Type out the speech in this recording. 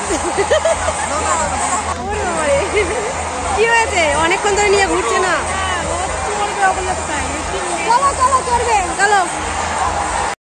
কি হয়েছে? অনেকক্ষণ ধরে নিয়ে ঘুরছে না। চলো চলো চলবে, চলো।